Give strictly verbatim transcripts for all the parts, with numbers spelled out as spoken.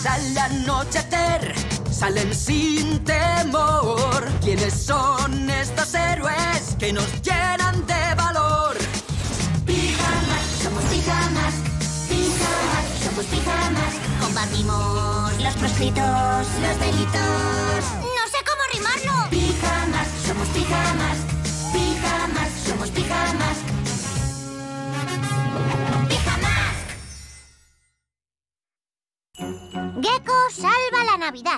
Pues al anochecer salen sin temor. ¿Quiénes son estos héroes que nos llenan de valor? Pijamas, somos pijamas. Pijamas, somos pijamas. Combatimos los proscritos, los delitos. No sé cómo rimarlo. Pijamas, somos pijamas. Pijamas, somos pijamas. ¡Pijamas! Gecko salva la Navidad.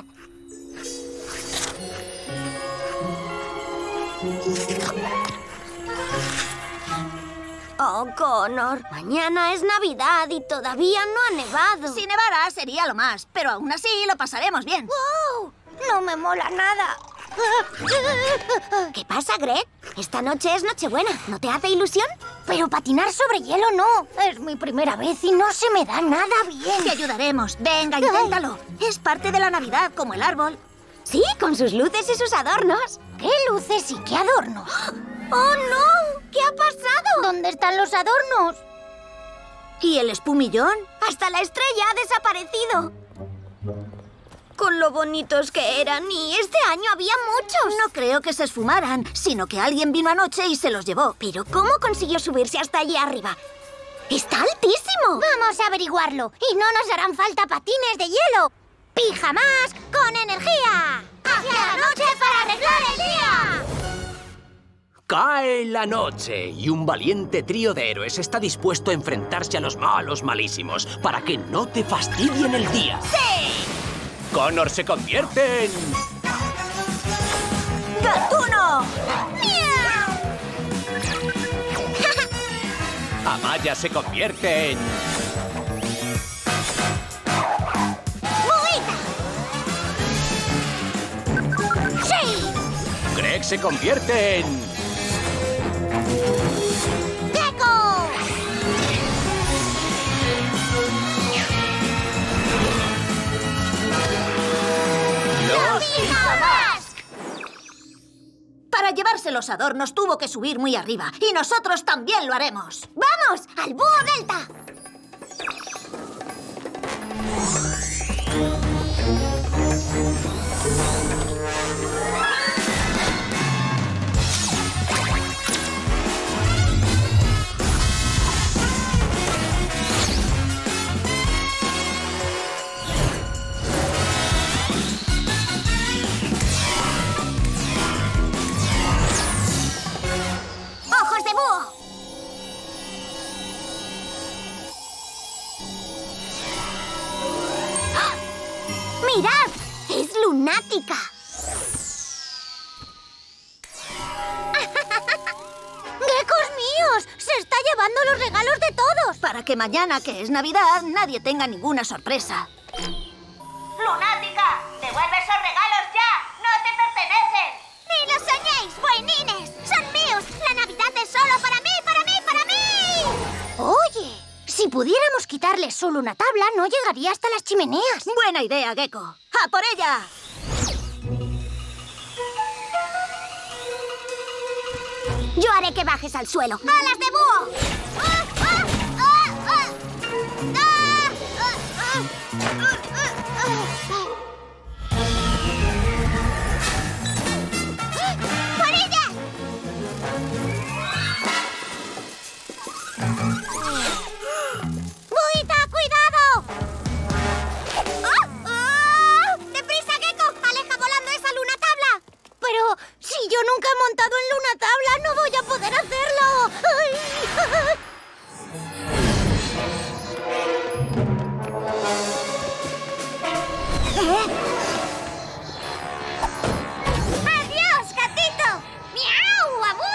Oh, Connor, mañana es Navidad y todavía no ha nevado. Si nevara sería lo más, pero aún así lo pasaremos bien. ¡Wow! No me mola nada. ¿Qué pasa, Greg? Esta noche es Nochebuena. ¿No te hace ilusión? Pero patinar sobre hielo no. Es mi primera vez y no se me da nada bien. Te ayudaremos. Venga, inténtalo. Es parte de la Navidad, como el árbol. Sí, con sus luces y sus adornos. ¿Qué luces y qué adornos? ¡Oh, no! ¿Qué ha pasado? ¿Dónde están los adornos? ¿Y el espumillón? Hasta la estrella ha desaparecido. Con lo bonitos que eran, y este año había muchos. No creo que se esfumaran, sino que alguien vino anoche y se los llevó. ¿Pero cómo consiguió subirse hasta allí arriba? ¡Está altísimo! Vamos a averiguarlo. Y no nos harán falta patines de hielo. ¡Pijamas con energía! ¡Hacia la noche para arreglar el día! Cae la noche y un valiente trío de héroes está dispuesto a enfrentarse a los malos malísimos para que no te fastidien el día. ¡Sí! Connor se convierte en... ¡Gatuno! Amaya se convierte en... ¡Sí! Greg se convierte en... ¡Gecko! Los ¡Pijamas! Para llevarse los adornos tuvo que subir muy arriba. Y nosotros también lo haremos. ¡Vamos! ¡Al Búho Delta! ¡Ojos de búho! ¡Mirad! ¡Es lunática! ¡Geckos míos! ¡Se está llevando los regalos de todos! Para que mañana, que es Navidad, nadie tenga ninguna sorpresa. ¡Lunática! ¡Devuelve esos regalos ya! ¡No te pertenecen! ¡Ni lo soñéis, buenines! ¡Son míos! ¡La Navidad es solo para mí, para mí, para mí! Oye, si pudiéramos quitarle solo una tabla, no llegaría hasta las chimeneas. Buena idea, Gecko. ¡A por ella! Yo haré que bajes al suelo. ¡Alas de búho! ¡Ah, ah, ah, ah! ¡Ah, ah, ah, ah, ah! ¡Por ella! ¡Buita, cuidado! ¡Ah! ¡Ah! ¡Deprisa, Gecko! ¡Aleja volando esa luna tabla! Pero si yo nunca he montado en luna tabla, no voy a poder hacerlo. ¡Ay! ¡Adiós, gatito! ¡Miau!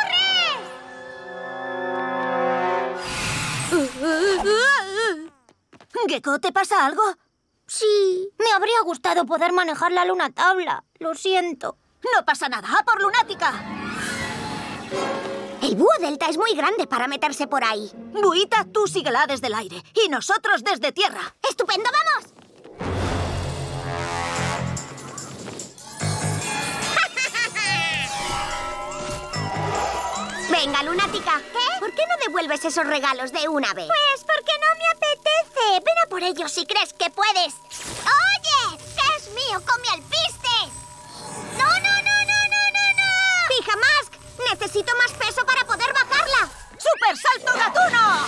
¡Aburres! Gecko, ¿te pasa algo? Sí, me habría gustado poder manejar la luna tabla. Lo siento. No pasa nada. ¡A por Lunática! El Búho Delta es muy grande para meterse por ahí. Buita, tú síguela desde el aire y nosotros desde tierra. ¡Estupendo, vamos! Venga, Lunática. ¿Qué? ¿Por qué no devuelves esos regalos de una vez? Pues porque no me apetece. Ven a por ellos si crees que puedes. ¡Oye! mío, come alpistes! ¡No, no, no, no, no, no, no! ¡Fija, Mask! Necesito más peso para poder bajarla. ¡Super salto gatuno!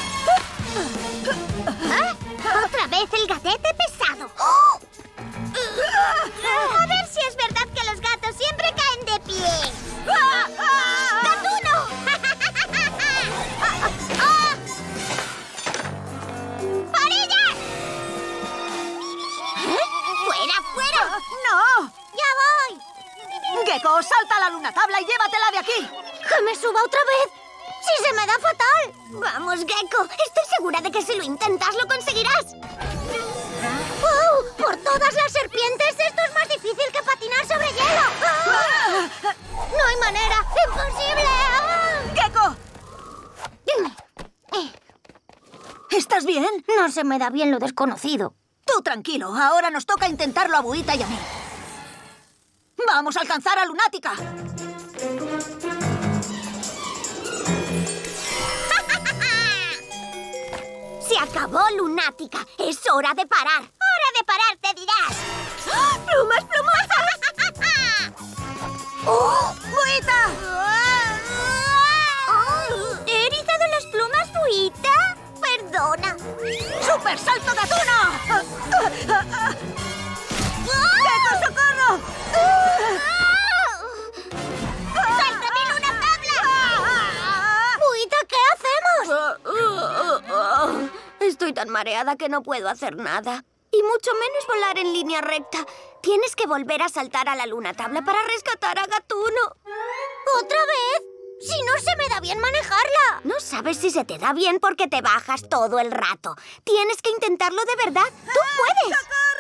¿Ah? ¿Otra vez el gatete pesado? ¡Oh! A ver si es verdad que los gatos siempre caen de pie. ¡Gatuno! ¡Parillas! ¿Eh? ¡Fuera, fuera! ¡No! ¡Ya voy! Gecko, salta a la luna tabla y llévatela de aquí. ¡Que me suba otra vez! ¡Si se me da fatal! Vamos, Gecko. Estoy segura de que si lo intentas lo conseguirás. ¡Wow! ¡Por todas las serpientes! ¡Esto es más difícil que patinar sobre hielo! ¡Ah! ¡No hay manera! ¡Imposible! ¡Ah! ¡Gecko! Eh, ¿Estás bien? No se me da bien lo desconocido. Tú tranquilo, ahora nos toca intentarlo a Buita y a mí. ¡Vamos a alcanzar a Lunática! ¡Se acabó, Lunática! ¡Es hora de parar! ¡Hora de parar, te dirás! ¡Ah! ¡Plumas, plumas! ¡Oh! ¡Buita! Oh, ¿he erizado las plumas, Buita? Perdona. ¡Super salto gatuno! ¡Gecko, socorro! ¡Sáltame en una tabla! ¡Buita, ¿qué hacemos? Estoy tan mareada que no puedo hacer nada. Y mucho menos volar en línea recta. Tienes que volver a saltar a la luna tabla para rescatar a Gatuno. ¿Otra vez? ¡Si no se me da bien manejarla! No sabes si se te da bien porque te bajas todo el rato. Tienes que intentarlo de verdad. ¡Tú puedes!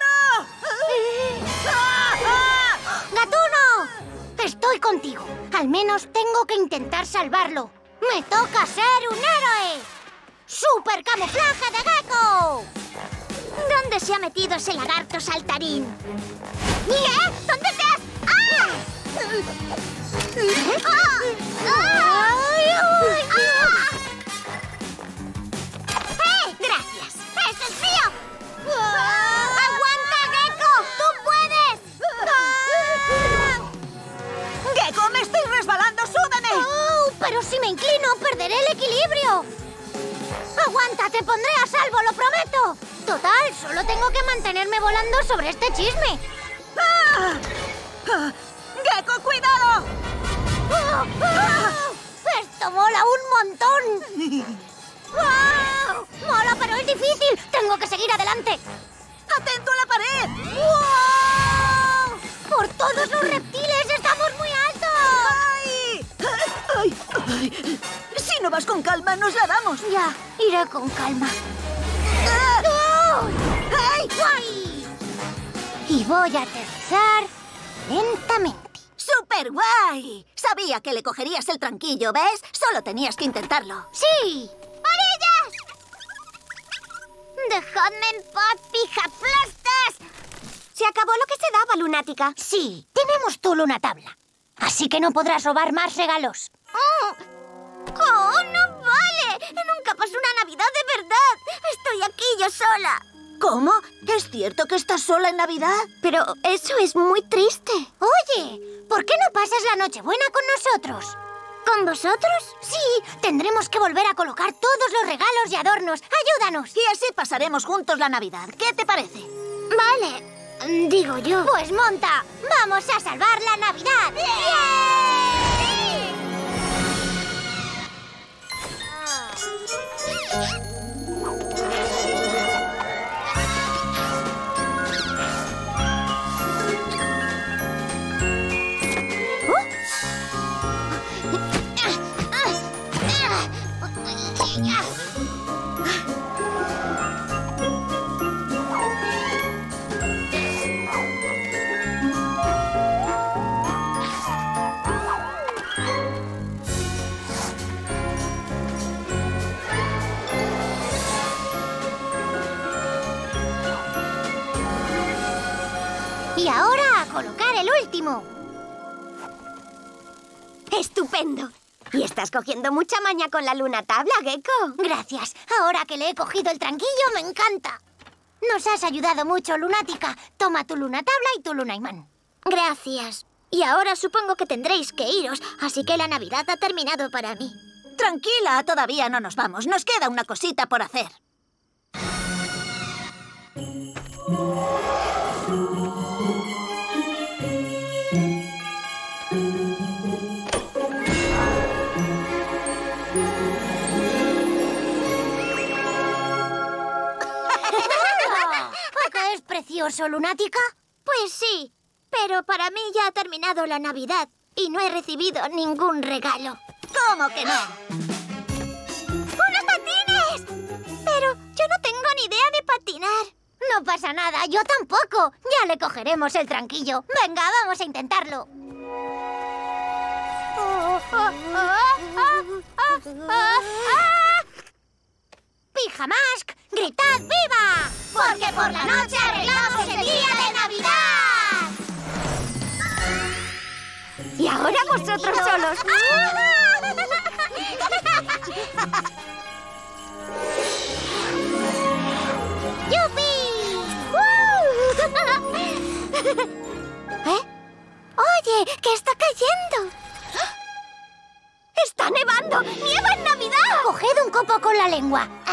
¡Gatuno! Estoy contigo. Al menos tengo que intentar salvarlo. ¡Me toca ser un héroe! ¡Super camuflaje de Gecko! ¿Dónde se ha metido ese lagarto saltarín? ¿Qué? ¿Dónde te has...? ¡Ah! ¡Ah! ¡Ah! ¡Ay, ay, ¡Ah! ¡Eh! ¡Gracias! ¡Eso es mío! ¡Aguanta, Gecko! ¡Tú puedes! ¡Gecko, me estoy resbalando! ¡Súbeme! ¡Oh! Pero si me inclino, perderé el equilibrio. ¡Aguanta! ¡Te pondré a salvo, lo prometo! Total, solo tengo que mantenerme volando sobre este chisme. ¡Ah! ¡Ah! ¡Gecko, cuidado! ¡Oh! ¡Oh! ¡Esto mola un montón! ¡Wow! ¡Mola, pero es difícil! ¡Tengo que seguir adelante! ¡Atento a la pared! ¡Wow! ¡Por todos los reptiles! ¡Estamos muy altos! ¡Ay! ¡Ay! ¡Ay! Si no vas con calma, nos la damos. Ya, iré con calma. ¡Ah! ¡Oh! ¡Ay! ¡Guay! Y voy a aterrizar lentamente. ¡Súper guay! Sabía que le cogerías el tranquillo, ¿ves? Solo tenías que intentarlo. ¡Sí! ¡Parillas! ¡Dejadme en paz, pijaplastas! Se acabó lo que se daba, Lunática. Sí, tenemos tú una tabla. Así que no podrás robar más regalos. ¡Oh! ¡Oh, no vale! Nunca pasó una Navidad de verdad. Estoy aquí yo sola. ¿Cómo? ¿Es cierto que estás sola en Navidad? Pero eso es muy triste. Oye, ¿por qué no pasas la Nochebuena con nosotros? ¿Con vosotros? Sí, tendremos que volver a colocar todos los regalos y adornos. ¡Ayúdanos! Y así pasaremos juntos la Navidad. ¿Qué te parece? Vale, digo yo. Pues monta, vamos a salvar la Navidad. Y ahora a colocar el último. ¡Estupendo! Y estás cogiendo mucha maña con la luna tabla, Gecko. Gracias. Ahora que le he cogido el tranquillo, me encanta. Nos has ayudado mucho, lunática. Toma tu lunatabla y tu lunaimán. Gracias. Y ahora supongo que tendréis que iros, así que la Navidad ha terminado para mí. Tranquila, todavía no nos vamos. Nos queda una cosita por hacer. ¿Qué es precioso, lunática? Pues sí, pero para mí ya ha terminado la Navidad y no he recibido ningún regalo. ¿Cómo que no? ¡Unos patines! Pero yo no tengo ni idea de patinar. No pasa nada, yo tampoco. Ya le cogeremos el tranquillo. Venga, vamos a intentarlo. Oh, oh, oh, oh, oh, oh, oh. ¡Pijamask! ¡Gritad viva! Porque por la noche arreglamos el día de Navidad. Y ahora vosotros solos. ¡Yupi! ¿Eh? Oye, ¿qué está cayendo? ¡Está nevando! ¡Nieva en Navidad! Coged un copo con la lengua.